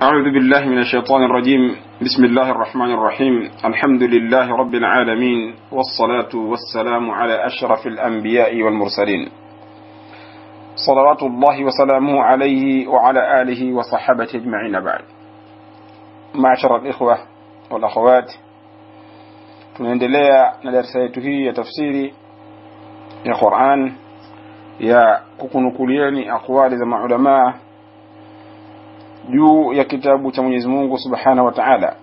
أعوذ بالله من الشيطان الرجيم. بسم الله الرحمن الرحيم. الحمد لله رب العالمين، والصلاة والسلام على أشرف الأنبياء والمرسلين، صلوات الله وسلامه عليه وعلى آله وصحبه أجمعين. بعد، معشر الإخوة والأخوات، tunaendelea na darasa yetu hii ya tafsiri ya Qur'an ya kukunukulieni aqwali za maulama juu ya kitabu cha Mwenyezi Mungu Subhanahu wa Ta'ala.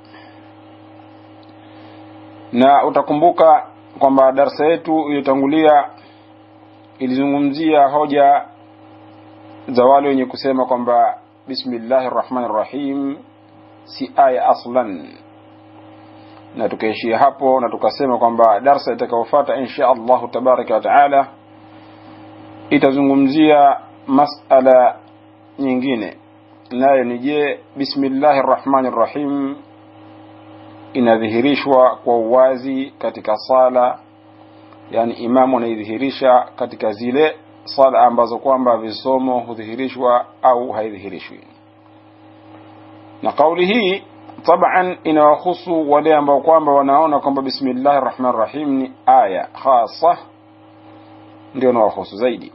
Na utakumbuka kwamba darasa yetu iliyotangulia ilizungumzia hoja za wale wenye kusema kwamba Bismillahir Rahmanir Rahim si aya aslan, na tukaishia hapo na tukasema kwamba darasa itakayofuata insha Allah tabaraka wa taala itazungumzia masala nyingine, nayo ni je, Bismillahir Rahmanir Rahim inadhihirishwa kwa uwazi katika sala, yani imamu anaidhihirisha katika zile sala ambazo kwamba visomo hudhihirishwa au haidhihirishwi. Na kauli hii taban inawahusu wale ambao kwamba wanaona kwamba Bismillahir Rahmanir Rahim ni aya khasa, ndio inawahusu zaidi.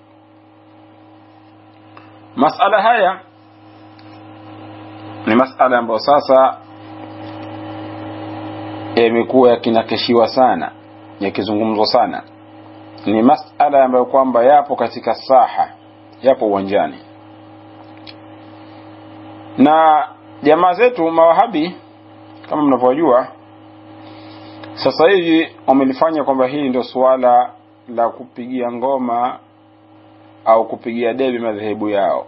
Masala haya ni masala ambayo sasa yamekuwa yakinakeshiwa sana, yakizungumzwa sana. Ni masala ambayo kwamba yapo katika saha, yapo uwanjani. Na jamaa zetu mawahabi kama mnavyojua sasa hivi wamelifanya kwamba hili ndio suala la kupigia ngoma au kupigia debe madhehebu yao.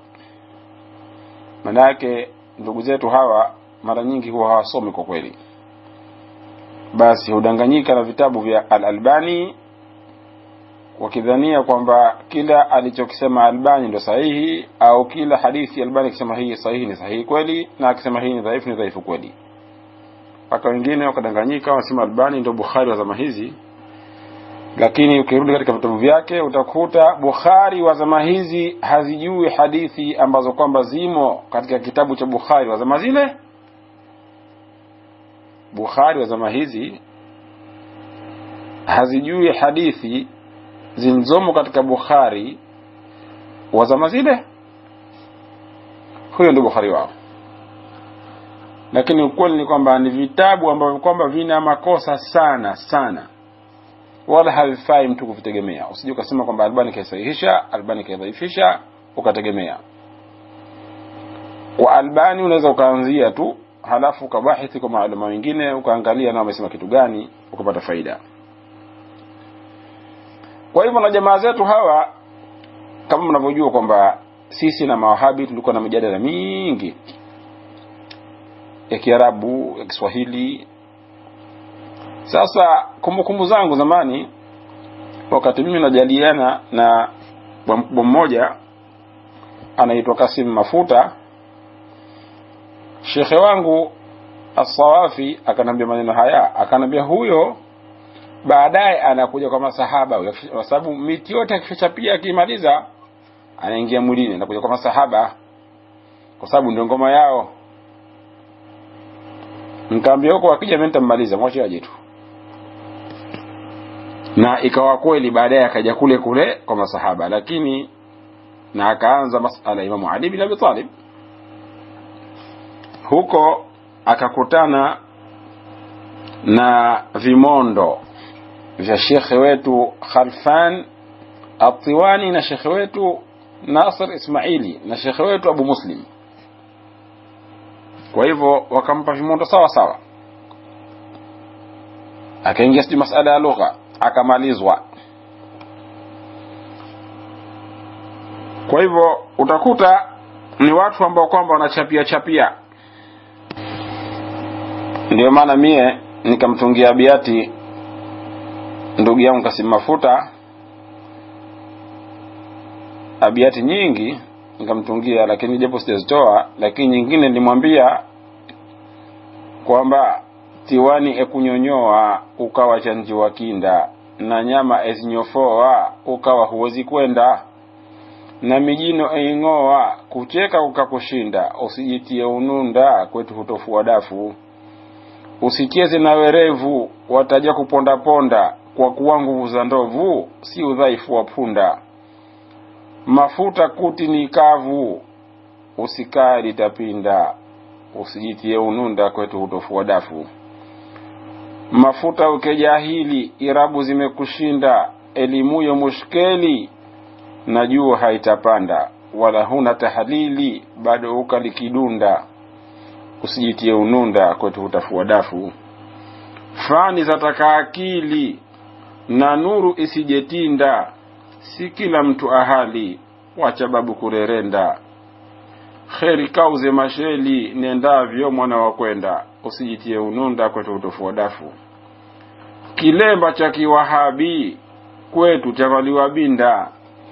Manake ndugu zetu hawa mara nyingi huwa hawasomi kwa kweli, basi hudanganyika na vitabu vya Al-Albani wakidhania kwamba kila alichokisema Albani ndio sahihi, au kila hadithi Albani akisema hii sahihi ni sahihi kweli, na akisema hii ni dhaifu kweli. Paka wengine wakadanganyika wasema Albani ndio Bukhari wa zama hizi, lakini ukirudi katika vitabu vyake utakuta Bukhari wa zama hizi hazijui hadithi ambazo kwamba zimo katika kitabu cha Bukhari wa zama zile. Bukhari wa zama hizi hazijui hadithi zinzomo katika Bukhari wa zama zile. Huyo ndio Bukhari wao. Lakini ukweli ni kwamba ni vitabu ambavyo kwamba vina makosa sana sana, wala havifai mtu kuvitegemea. Usije ukasema kwamba Albani kaisahihisha, Albani kaidhaifisha ukategemea. Kwa Albani unaweza ukaanzia tu, halafu ukabahithi kwa maulama wengine, ukaangalia na wamesema kitu gani, ukapata faida. Kwa hivyo na jamaa zetu hawa, kama mnavyojua kwamba sisi na mawahabi tulikuwa na mijadala mingi ya Kiarabu, ya Kiswahili. Sasa kumbukumbu zangu zamani, wakati mimi najaliana na mkubwa mmoja anaitwa Kasim Mafuta, shekhe wangu As-Sawafi akanambia maneno haya, akanambia huyo baadaye anakuja kwa masahaba, kwa sababu miti yote akishachapia akimaliza anaingia mwilini, anakuja kwa masahaba kwa sababu ndio ngoma yao. Nikamwambia huko akija mimi nitammaliza, mwache aje tu. Na ikawa kweli baadaye akaja kule kwa masahaba, lakini na akaanza masala Imam Ali bin Abi Talib. Huko akakutana na vimondo vya shekhe wetu Khalfan At-Tiwani na shekhe wetu Nasr Ismaili na shekhe wetu Abu Muslim. Kwa hivyo wakampa vimondo sawa sawa, akaingia sisi masala ya lugha, akamalizwa. Kwa hivyo utakuta ni watu ambao kwamba wanachapia. Ndio maana mie nikamtungia abiati ndugu yangu Kasim Mafuta, abiati nyingi nikamtungia, lakini japo sijazitoa, lakini nyingine nilimwambia kwamba tiwani ekunyonyoa ukawa chanji wa kinda, na nyama ezinyofoa ukawa huwezi kwenda. na mijino aingoa, kucheka ukakushinda, usijitie ununda, kwetu hutofua dafu. Usicheze na werevu, wataja kuponda ponda, kwa kuwa nguvu za ndovu, si udhaifu wa punda. Mafuta kuti ni kavu, usikae litapinda, usijitie ununda, kwetu hutofua dafu. Mafuta ukejahili, irabu zimekushinda, elimuyo mushkeli, na jua haitapanda, wala huna tahalili, bado ukalikidunda, usijitie ununda, kwetu hutafua dafu. Fani zataka akili, na nuru isijetinda, si kila mtu ahali, wacha babu kurerenda. Kheri kauze masheli, nendavyo mwana wa kwenda, usijitie ununda, kwetu hutofua dafu. Kilemba cha kiwahabi, kwetu chavaliwa binda,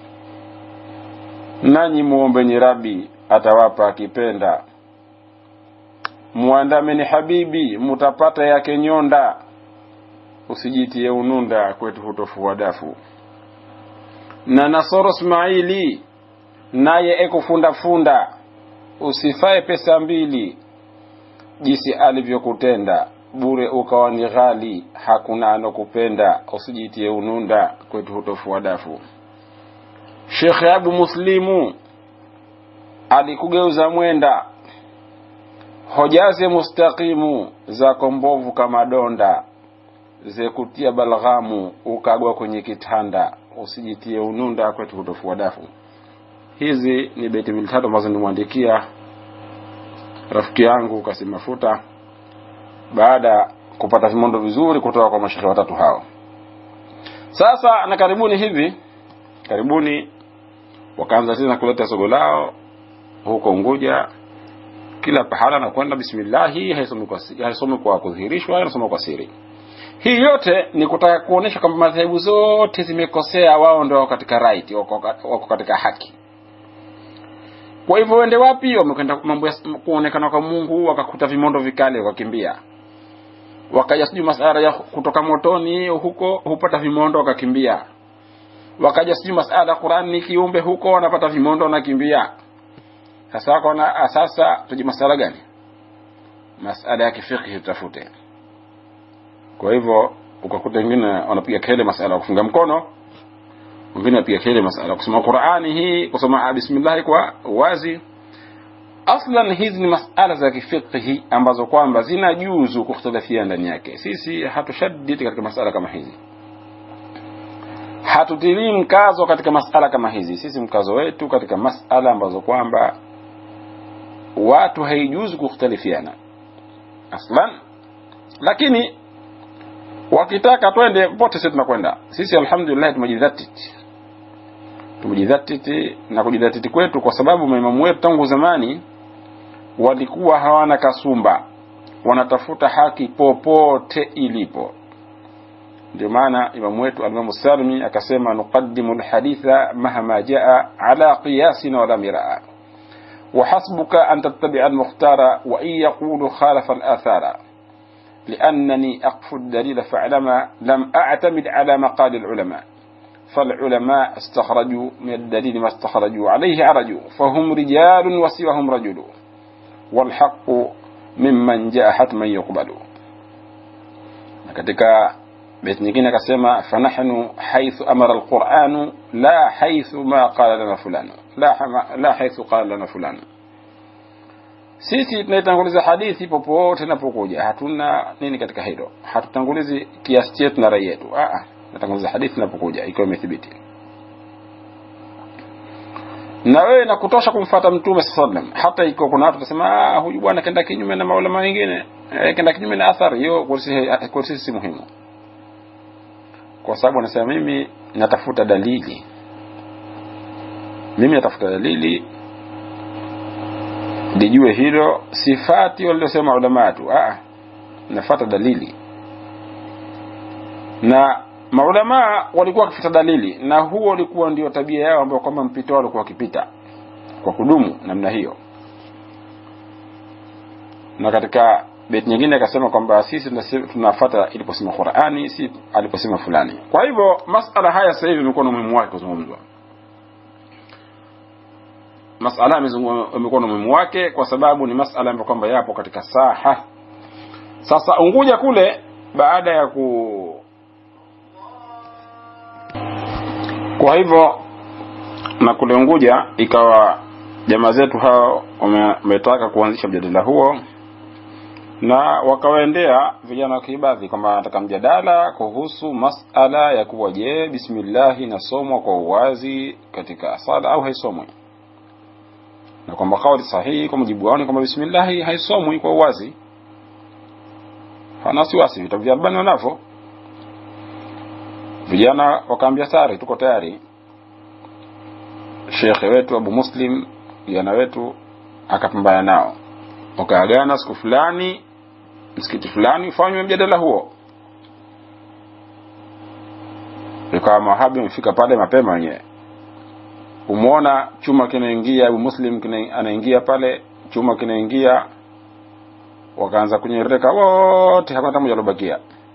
nanyi muombe ni Rabi, atawapa akipenda. Muandameni habibi, mutapata yake nyonda, usijitie ununda, kwetu hutofua dafu. Na Nasoro Ismaili, naye ekufunda funda, usifae pesa mbili, jinsi alivyokutenda, bure ukawa ni ghali, hakuna anokupenda, usijitie ununda, kwetu hutofua dafu. Sheikh Abu Muslimu alikugeuza mwenda, hojaze mustaqimu, za kombovu kama donda, ze kutia balghamu, ukagwa kwenye kitanda, usijitie ununda, kwetu hutofua dafu. Hizi ni beti mbili tatu ambazo nimwandikia rafiki yangu Kasim Mafuta baada kupata vimondo vizuri kutoka kwa mashekhe watatu hao. Sasa na karibuni wakaanza tena kuleta sogo lao huko Unguja. Kila pahala na kwenda bismillah, haisomi kwa kudhihirishwa, haisomi kwa siri. Hii yote ni kutaka kuonesha kwamba madhehebu zote zimekosea, wao ndio katika right, wako katika haki. Kwa hivyo wende wapi? Wamekwenda mambo ya kuonekana kwa Mungu, wakakuta vimondo vikali wakakimbia. Wakaja sijui masala ya kutoka motoni huko, hupata vimondo wakakimbia. Wakaja sijui masala Qur'ani kiumbe huko, wanapata vimondo wanakimbia. Sasa tuji masala gani? Masala ya kifiqh tutafute. Kwa hivyo ukakuta wengine wanapiga kelele masala ya kufunga mkono, wengine wanapiga kelele masala ya kusoma Qur'ani, hii kusoma bismillah kwa wazi. Aslan hizi ni masala za kifiqh ambazo kwamba zinajuzu kukhtilafia ndani yake. Sisi hatushaddid katika masala kama hizi, hatutilii mkazo katika masala kama hizi. Sisi mkazo wetu katika masala ambazo kwamba watu haijuzu kukhtalifiana aslan. Lakini wakitaka twende pote, sisi tunakwenda. Sisi alhamdulillah tumejidhatiti na kujidhatiti kwetu, kwa sababu maimamu wetu tangu zamani walikuwa hawana kasumba, wanatafuta haki popote ilipo. Ndio maana imamu wetu al-Imam Salmi akasema, nuqaddimu al-haditha mahama jaa ala qiyasina wala miraa, wa hasbuka an tattabi'a al-mukhtara wa in yaqulu khalafa al-athara, لأنني أقف الدليل فعلما لم أعتمد على مقال العلماء، فالعلماء استخرجوا من الدليل ما استخرجوا عليه عرجوا، فهم رجال وسواهم رجل، والحق ممن جاء حتما يقبل. katika bait nyingine akasema, fanahnu haythu amara alquran la haythu ma qala lana fulan, la haythu qala lana fulan. Sisi tunaitanguliza hadithi popote inapokuja, hatuna nini katika hilo, hatutangulizi kiasi chetu na rai yetu. Natanguliza hadithi inapokuja ikiwa imethibiti. Na wewe nakutosha kumfuata Mtume sallam, hata ikiwa kuna watu wasema huyu bwana kaenda kinyume na maulama wengine, kaenda kinyume na athari hiyo, kwa sisi si muhimu. Kwa sababu anasema mimi natafuta dalili, nijue hilo, sifati waliosema ulama tu. Nafuata dalili. Na maulama walikuwa wakifuata dalili, na huo ulikuwa ndio tabia yao ambayo kwamba mpito wao walikuwa wakipita kwa kudumu namna hiyo. Na katika bait nyingine akasema kwamba sisi tunafuata iliposema Qur'ani, si aliposema fulani. Kwa hivyo masala haya sasa hivi yamekuwa na umuhimu wake kuzungumzwa. masala yamekuwa na umuhimu wake kwa sababu ni masala ambayo kwamba yapo katika saha. Sasa Unguja kule baada ya kwa hivyo na kule Unguja ikawa jamaa zetu hao wametaka kuanzisha mjadala huo, na wakawaendea vijana wa Kiibadhi kwamba wanataka mjadala kuhusu masala ya kuwa je, bismillah inasomwa kwa uwazi katika sala au haisomwi, na kwamba kauli sahihi kwa mujibu wao ni kwamba bismillah haisomwi kwa uwazi. Hana wasiwasi, vitabu vya Albani wanavyo. Vijana wakaambia sare, tuko tayari. Sheikh wetu Abu Muslim, vijana wetu, akapambana nao, wakaagana siku fulani msikiti fulani ufanywe mjadala huo. Ikawa mawahabi wamefika pale mapema wenyewe, umeona chuma kinaingia, Abu Muslim anaingia pale, chuma kinaingia, wakaanza kunyereka wote, hakuna mmoja alobakia.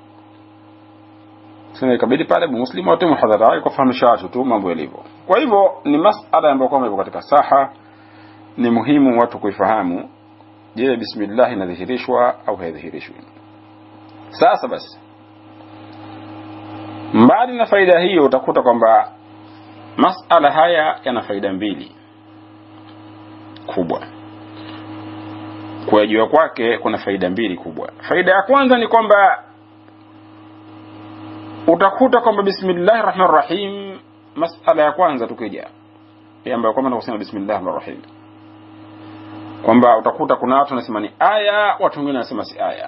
Sasa ikabidi pale Abu Muslim wote muhadhara wake kufahamisha watu tu mambo yalivyo. Kwa hivyo ni masala ambayo kwamba iko katika saha, ni muhimu watu kuifahamu. Je, bismillah inadhihirishwa au haidhihirishwi? Sasa basi, mbali na faida hiyo, utakuta kwamba masala haya yana faida mbili kubwa. Kujua kwake kuna faida mbili kubwa. Faida ya kwanza ni kwamba utakuta kwamba bismillahir rahmanir rahim, masala ya kwanza tukija ambayo kwamba tunasema bismillahir rahmanir rahim, kwamba utakuta kuna watu wanasema ni aya, watu wengine wanasema si aya.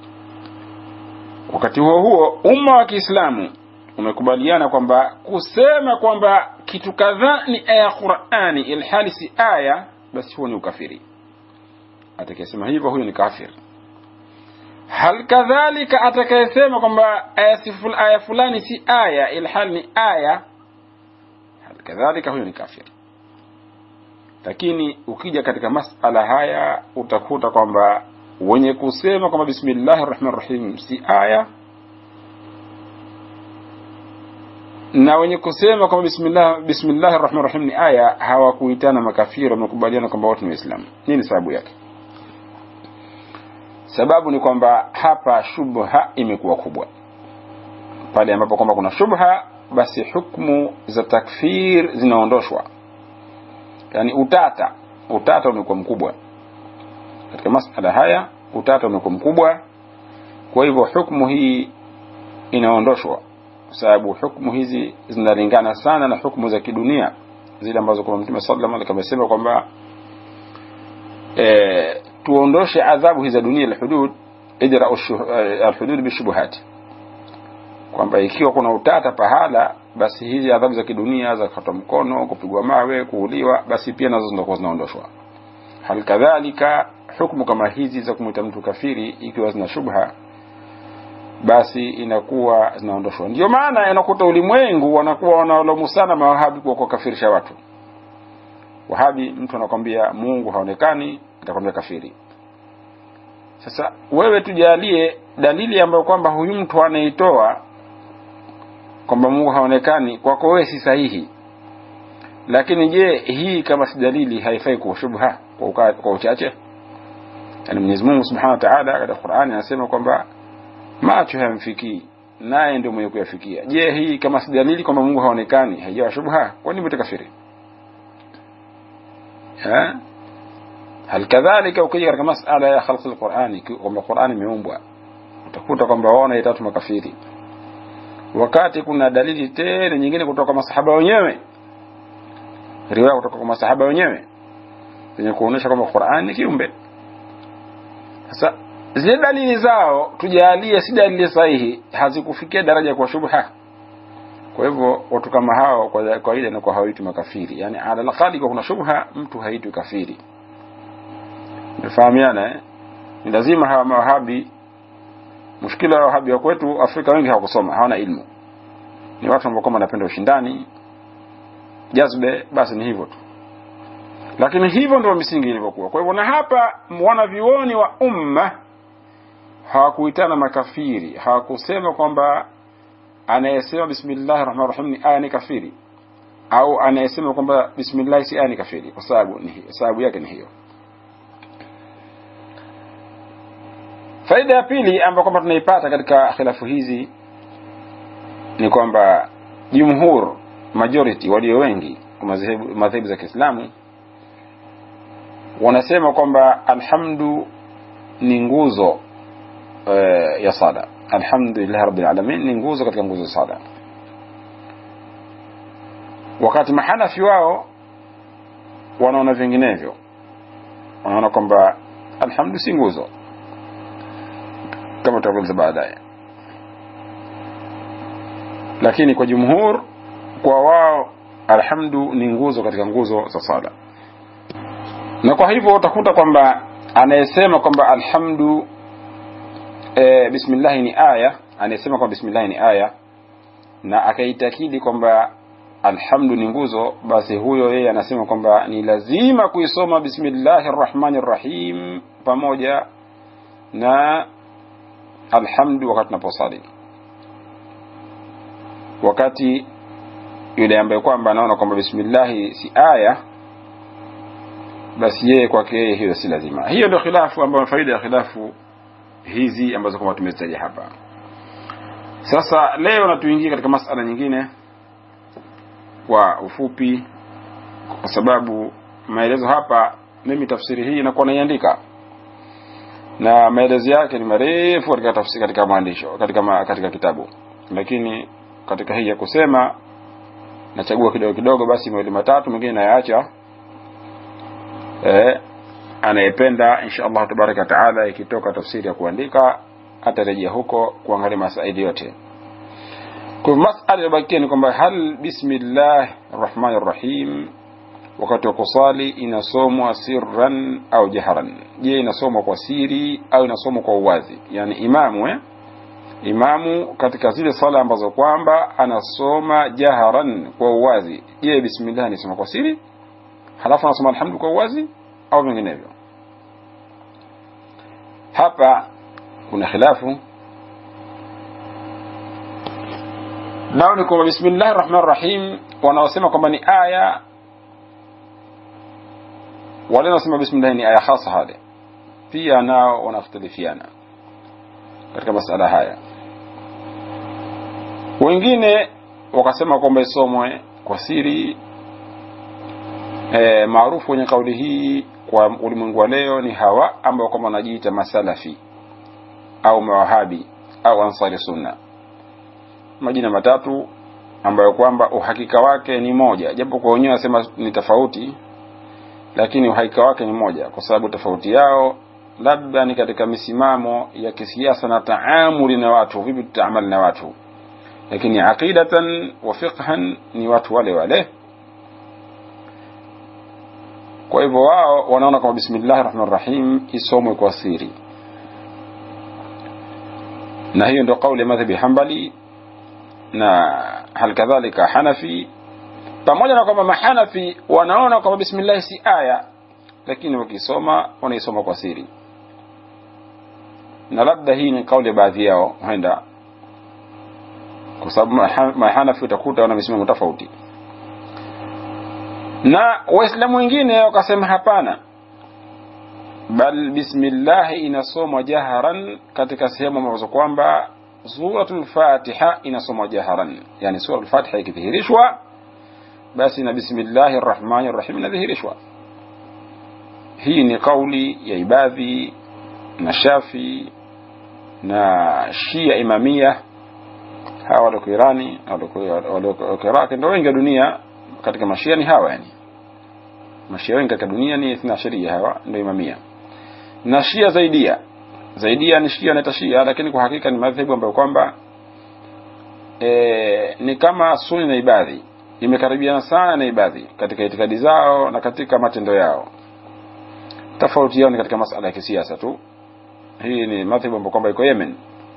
Wakati huo huo umma wa Kiislamu umekubaliana kwamba kusema kwamba kitu kadhaa ni aya ya Qur'ani ilhali si aya, basi huo ni ukafiri. Atakayesema hivyo huyo ni kafir. Hal kadhalika atakayesema kwamba aya fulani si aya ilhali ni aya, hal kadhalika huyo ni kafir. Lakini ukija katika masala haya utakuta kwamba wenye kusema kwamba bismillahir rahmanir rahim si aya na wenye kusema kwamba bismillahir rahmanir rahim ni aya hawakuitana makafiri, wamekubaliana kwamba wote ni Waislamu. Nini sababu yake? Sababu ni kwamba hapa shubha imekuwa kubwa. Pale ambapo kwamba kuna shubha, basi hukumu za takfir zinaondoshwa. Yani utata umekuwa mkubwa katika masala haya, utata umekuwa mkubwa. Kwa hivyo hukumu hii inaondoshwa, kwa sababu hukumu hizi zinalingana sana na hukumu za kidunia zile ambazo kwa Mtume sallallahu alaihi wasallam amesema kwamba tuondoshe adhabu hizi za dunia, alhudud ijra alhudud bishubuhat, kwamba ikiwa kuna utata pahala, basi hizi adhabu za kidunia za kukatwa mkono, kupigwa mawe, kuuliwa, basi pia nazo zinakuwa zinaondoshwa. Hal kadhalika hukumu kama hizi za kumuita mtu kafiri ikiwa zina shubha, basi inakuwa zinaondoshwa. Ndio maana inakuta ulimwengu wanakuwa wanalomu sana mawahabi kwa kukafirisha watu. Wahabi, mtu anakuambia Mungu haonekani, atakwambia kafiri. Sasa wewe tujalie dalili ambayo kwamba huyu mtu anaitoa kwamba Mungu haonekani, kwako wewe si sahihi. Lakini je, hii kama si dalili haifai kuwa shubha kwa uchache? Yani Mwenyezi Mungu Subhanahu wa Ta'ala katika Qur'ani anasema kwamba macho hayamfikii, naye ndio mwenye kuyafikia. Je, hii kama si dalili kwamba Mungu haonekani haijawa shubha? Kwa nini mtakafiri? Hal kadhalika ukija katika masala ya khalq al-Qur'ani, kwamba Qur'ani imeumbwa, utakuta kwamba wao wanaitatu makafiri, wakati kuna dalili tena nyingine kutoka kwa masahaba wenyewe, riwaya kutoka kwa masahaba wenyewe zenye kuonesha kwamba Qur'ani ni kiumbe. Sasa zile dalili zao tujalie si dalili sahihi, hazikufikia daraja kwa shubha. Kwa hivyo watu kama hao kwa kawaida na kwa hawaitwi makafiri. Yani ala al-aqali kuna shubha, mtu haitwi kafiri. Mfahamiana ni lazima hawa mawahabi, mushkila wa wahabi wa kwetu Afrika wengi hawakusoma, hawana ilmu. Ni watu ambao kama wanapenda ushindani, jazbe, basi ni hivyo tu. Lakini hivyo ndio misingi ilivyokuwa. Kwa hivyo na hapa wanavyuoni wa umma hawakuitana makafiri, hawakusema kwamba anayesema bismillahir rahmanir rahim ni aya ni kafiri. au anayesema kwamba bismillah si aya ni kafiri, kwa sababu yake ni hiyo. Faida ya pili ambayo kwamba tunaipata katika khilafu hizi ni kwamba jumhur, majority, walio wengi kwa madhehebu za Kiislamu wanasema kwamba alhamdu ni nguzo ya sala. Alhamdulillah rabbil alamin ni nguzo katika nguzo za sala, wakati mahanafi wao wanaona vinginevyo, wanaona kwamba alhamdu si nguzo, kama tutaeleza baadaye. Lakini kwa jumhur, kwa wao alhamdu ni nguzo katika nguzo za sala. Na kwa hivyo utakuta kwamba anayesema kwamba alhamdu bismillah ni aya, anayesema kwamba bismillah ni aya na akaitakidi kwamba alhamdu ni nguzo, basi huyo yeye anasema kwamba ni lazima kuisoma bismillahir rahmanir rahim pamoja na alhamdu wakati tunaposali. Wakati yule ambaye kwamba anaona kwamba bismillah si aya, basi yeye kwake yeye hiyo si lazima. Hiyo ndio khilafu ambayo faida ya khilafu hizi ambazo kama tumezitaja hapa. Sasa leo natuingia katika masala nyingine kwa ufupi, kwa sababu maelezo hapa mimi tafsiri hii inakuwa naiandika na maelezo yake ni marefu katika tafsiri, katika maandisho, katika kitabu, lakini katika hii ya kusema nachagua kidogo kidogo, basi mawili matatu mengine nayaacha. Anayependa inshallah tabaraka taala ikitoka tafsiri ya kuandika atarejea huko kuangalia masaili yote. Kwa masala iliyobakia ni kwamba hal bismillahir rahmanir rahim wakati wa kusali inasomwa sirran au jahran? Je, inasomwa kwa siri au inasomwa kwa uwazi? Yani imamu katika zile sala ambazo kwamba anasoma jahran kwa uwazi, je, bismillah inasoma kwa siri halafu anasoma alhamdu kwa uwazi au vinginevyo? Hapa kuna khilafu. Nao ni kwamba bismillahir rahmanir rahim wanaosema kwamba ni aya, wale wanaosema bismillah ni aya hasa, hadi pia nao wanaختلفiana katika masala haya. Wengine wakasema kwamba isomwe kwa siri. Maarufu kwenye kauli hii kwa ulimwengu wa leo ni hawa ambao kama wanajiita masalafi au mawahabi au ansari sunna, majina matatu ambayo kwamba uhakika wake ni moja, japo kwa wenyewe wasema ni tofauti, lakini uhakika wake ni moja, kwa sababu tofauti yao labda ni katika misimamo ya kisiasa na taamuli na watu, vipi tutaamali na watu, lakini aqidatan wa fiqhan ni watu wale wale. Kwa hivyo wao wanaona kama bismillahir rahmanir rahim isomwe kwa siri, na hiyo ndio kauli ya madhhabi Hanbali na hal kadhalika Hanafi, pamoja na kwamba mahanafi wanaona kwamba bismillah si aya, lakini wakisoma wanaisoma kwa siri. Na labda hii ni kauli baadhi yao huenda, kwa sababu mahanafi utakuta wana misimamo tofauti. Na waislamu wengine wakasema hapana, bal bismillah inasomwa jaharan katika sehemu ambazo kwamba suratul Fatiha inasomwa jaharan, yani suratul Fatiha ikidhihirishwa basi na bismillahir rahmanir rahim inadhihirishwa. Hii ni kauli ya Ibadhi na Shafi na Shia Imamia, hawa wale Irani wale Iraq ndio wengi dunia katika mashia ni hawa, yani mashia wengi katika dunia ni 12 hawa ndio Imamia. Na Shia Zaidia ni Shia na Shia, lakini kwa hakika ni madhehebu ambayo kwamba ni kama Sunni na Ibadhi, imekaribiana sana na Ibadhi katika itikadi zao na katika matendo yao. Tofauti yao ni katika masuala ya kisiasa tu. Hii ni madhehebu ambayo kwamba iko Yemen.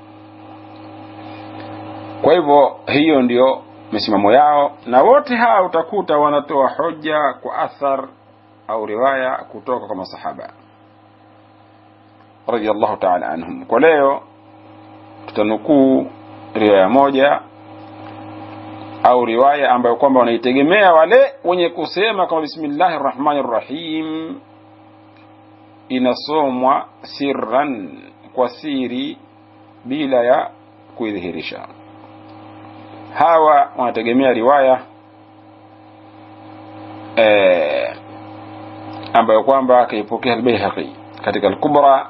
Kwa hivyo hiyo ndio misimamo yao, na wote hao utakuta wanatoa hoja kwa athar au riwaya kutoka kwa masahaba radiyallahu ta'ala anhum. Kwa leo tutanukuu riwaya moja au riwaya ambayo kwamba wanaitegemea wale wenye kusema kama bismillahir rahmanir rahim inasomwa sirran, kwa siri, bila ya kuidhihirisha. Hawa wanategemea riwaya ambayo kwamba kaipokea al-Baihaqi katika al-Kubra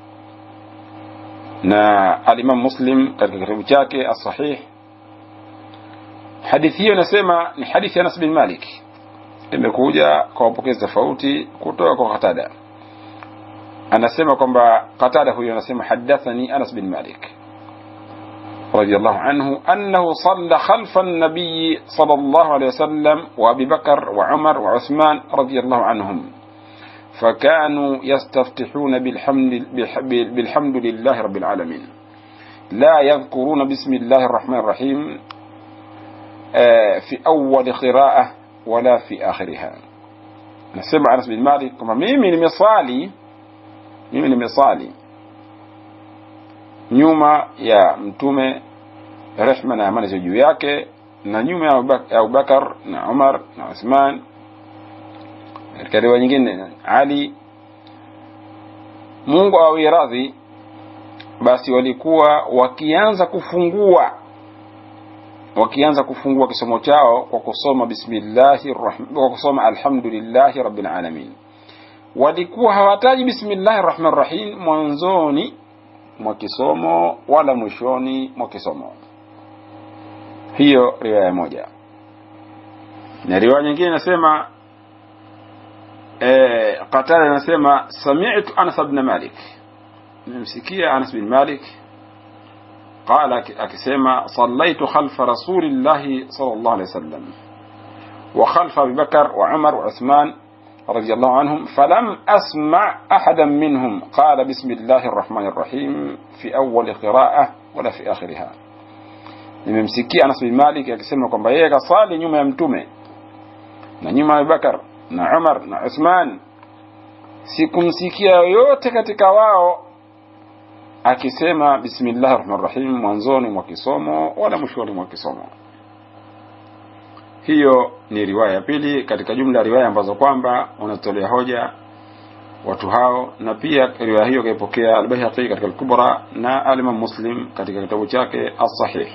na al-Imam Muslim katika kitabu chake as-Sahih. Hadithi hiyo inasema ni hadithi ya Anas bin Malik, imekuja kwa wapokezi tofauti kutoka kwa Qatada. Anasema kwamba Qatada huyo anasema hadathani Anas bin Malik radiyallahu anhu annahu salla khalfa an-nabiy sallallahu alayhi wasallam wa Abi Bakr wa Umar wa Uthman radiyallahu anhum فكانوا يستفتحون بالحمد لله رب العالمين لا يذكرون بسم الله الرحمن الرحيم في أول قراءة ولا في آخرها. نسمع أنس بن مالك كما mimi nimesali nyuma ya mtume rehma na amani juu yake na nyuma ya Abu Bakar na Umar na Uthman, katika riwaya nyingine Ali, Mungu awe radhi, basi walikuwa wakianza kufungua kisomo chao kwa kusoma kwa kusoma alhamdulillahi rabbil alamin. Walikuwa hawataji bismillahir rahmanir rahim mwanzoni mwa kisomo wala mwishoni mwa kisomo. Hiyo riwaya moja. Na riwaya nyingine inasema Qatada anasema sami'tu Anas ibn Malik, nimsikia Anas bin Malik قال akisema صليت خلف رسول الله صلى الله عليه وسلم وخلف أبي بكر وعمر وعثمان رضي الله عنهم فلم أسمع أحدا منهم قال بسم الله الرحمن الرحيم في أول قراءة ولا في آخرها. nimemsikia Anas bin Malik akisema kwamba yeye kasali nyuma ya mtume na nyuma ya Abu Bakar na Umar na Uthman, sikumsikia yote katika wao akisema bismillahir rahmanir rahim mwanzoni mwa kisomo wala mwishoni mwa kisomo. Hiyo ni riwaya ya pili katika jumla ya riwaya ambazo kwamba wanatolea hoja watu hao, na pia riwaya hiyo kaipokea al-Baihaqi katika al-Kubra na al-Imam Muslim katika kitabu chake as-Sahih.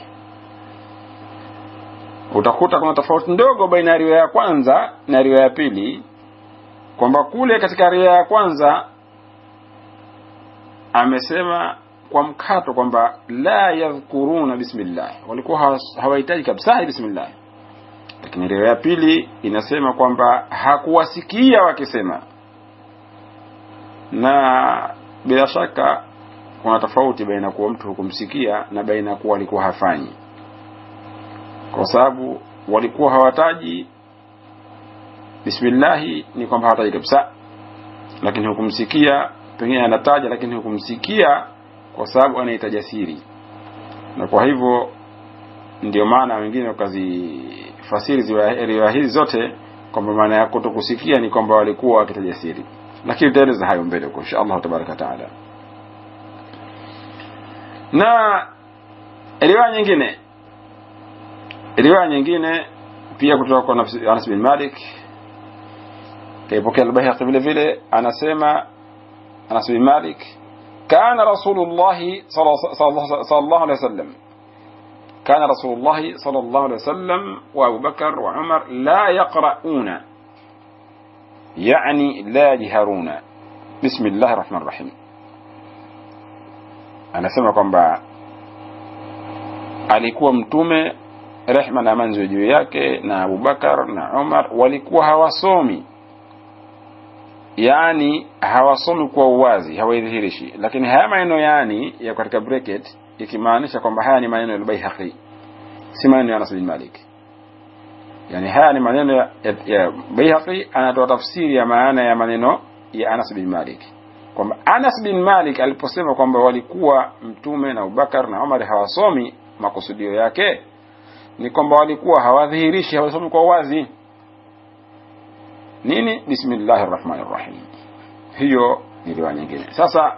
Utakuta kuna tofauti ndogo baina ya riwaya ya kwanza na riwaya ya pili, kwamba kule katika riwaya ya kwanza amesema kwa mkato kwamba la yadhkuruna bismillah, walikuwa hawahitaji kabisa bismillah. Lakini riwaya ya pili inasema kwamba hakuwasikia wakisema, na bila shaka kuna tofauti baina kuwa mtu hukumsikia na baina kuwa alikuwa hafanyi, kwa sababu walikuwa hawataji bismillah ni kwamba hawataji kabisa, lakini hukumsikia pengine anataja, lakini hukumsikia kwa sababu anahitaji siri. Na kwa hivyo ndio maana wengine wakazifasiri riwaya hizi zote kwamba maana ya kutokusikia ni kwamba walikuwa wakitaja siri, lakini tutaeleza hayo mbele kwa inshallah tabaraka taala. Na riwaya nyingine pia kutoka kwa Anas bin Malik kaipokea al-Baihaqi vile vile, anasema Anas bin Malik كان رسول الله صلى الله عليه وسلم وأبو بكر وعمر لا يقرؤون يعني لا يجهرون بسم الله الرحمن الرحيم. أنا سمع kwamba alikuwa mtume rehma na amani juu yake na Abu Bakar na Umar walikuwa hawasomi, yani hawasomi kwa uwazi, hawaidhihirishi. Lakini haya maneno yani ya katika bracket ikimaanisha kwamba haya ni maneno ya al-Baihaqi, si maneno ya Anas bin Malik. Yani haya ni maneno ya Baihaqi, anatoa tafsiri ya maana ya maneno ya Anas bin Malik, kwamba Anas bin Malik aliposema kwamba walikuwa mtume na Abubakar na Umar hawasomi, makusudio yake ni kwamba walikuwa hawadhihirishi, hawasomi kwa wazi nini bismillahir rahmanir rahim. Hiyo ni riwaya nyingine. Sasa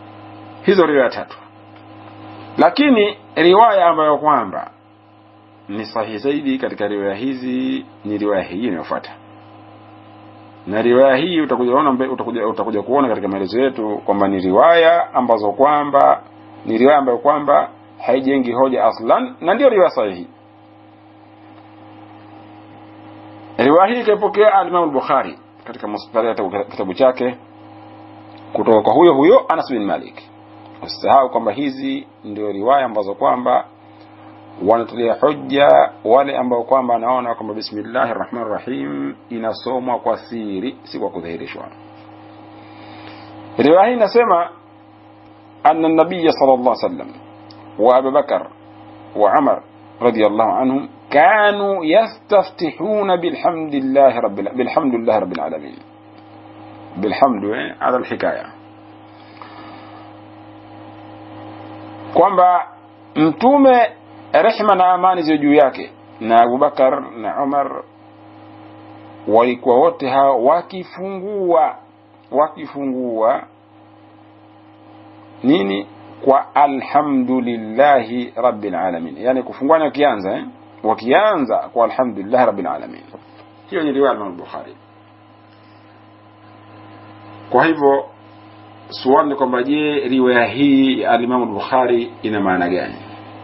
hizo riwaya tatu, lakini riwaya ambayo kwamba ni sahihi zaidi katika riwaya hizi ni riwaya hii inayofuata. Na riwaya hii utakuja kuona katika maelezo yetu kwamba ni riwaya ambazo kwamba ni riwaya ambayo kwamba haijengi hoja aslan, na ndio riwaya sahihi. Riwaya hii kaipokea al-Imam al-Bukhari katika kitabu chake kutoka kwa huyo Anas bin Malik. Usisahau kwamba hizi ndio riwaya ambazo kwamba wanatulia hoja wale ambao kwamba anaona kwamba bismillahir rahmanir rahim inasomwa kwa siri, si kwa kudhihirishwa. Riwaya hii inasema anna an-nabiy sallallahu alayhi wasallam wa Abu Bakar wa Umar radiyallahu anhum kanu yastaftihuna bilhamdillahi rabbil alamin. Bilhamdu ala alhikaya, kwamba mtume rehma na amani ziwe juu yake na Abu Bakar na Umar walikuwa wote hao wakifungua nini kwa alhamdulillahi rabbil alamin, yani kufungua wakianza kwa alhamdulillahi rabbil alamin. Hiyo ni riwaya ya Bukhari. Kwa hivyo swali ni kwamba je, riwaya hii ya Imam al-Bukhari ina maana gani?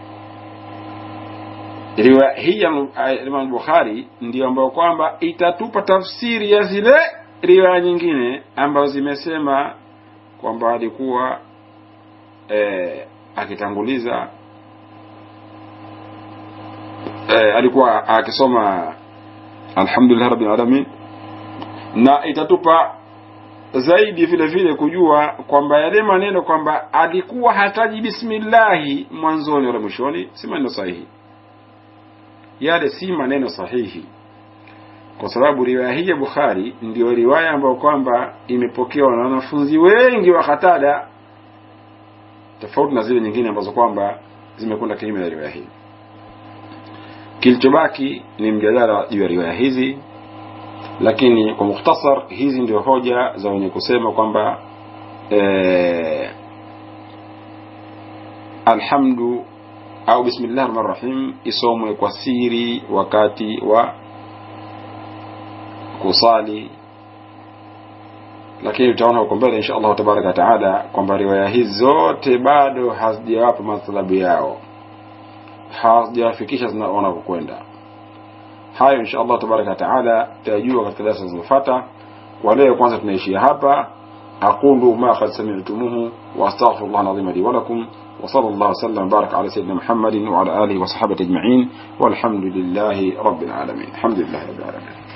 Riwaya hii ya Imam al-Bukhari ndio ambayo kwamba itatupa tafsiri ya zile riwaya nyingine ambazo zimesema kwamba alikuwa akitanguliza alikuwa akisoma alhamdulillah rabbil alamin, na itatupa zaidi vile vile kujua kwamba yale maneno kwamba alikuwa hataji bismillahi mwanzoni wala mwishoni si maneno sahihi. Yale si maneno sahihi, kwa sababu riwaya hii ya Bukhari ndio riwaya ambayo kwamba imepokewa na wanafunzi wengi wa Qatada, tofauti na zile nyingine ambazo kwamba zimekwenda kinyume na riwaya hii. Kilichobaki ni mjadala juu ya riwaya hizi, lakini kwa mukhtasar hizi ndio hoja za wenye kusema kwamba alhamdu au bismillahir rahmanir rahim isomwe kwa siri wakati wa kusali. Lakini tutaona huko mbele insha Allah tabaraka taala kwamba riwaya hizi zote bado hazijawapa mathabu yao, hazijafikisha wanapokwenda. Hayo insha Allah tabaraka taala tutajua katika darasa zinazofuata. Kwa leo kwanza tunaishia hapa. aqulu ma qad sami'tumuhu wa astaghfirullah alazim li wa lakum wa sallallahu sallam baraka ala sayyidina Muhammadin wa ala alihi wa sahbihi ajma'in walhamdulillahi rabbil alamin. Alhamdulillahi rabbil alamin.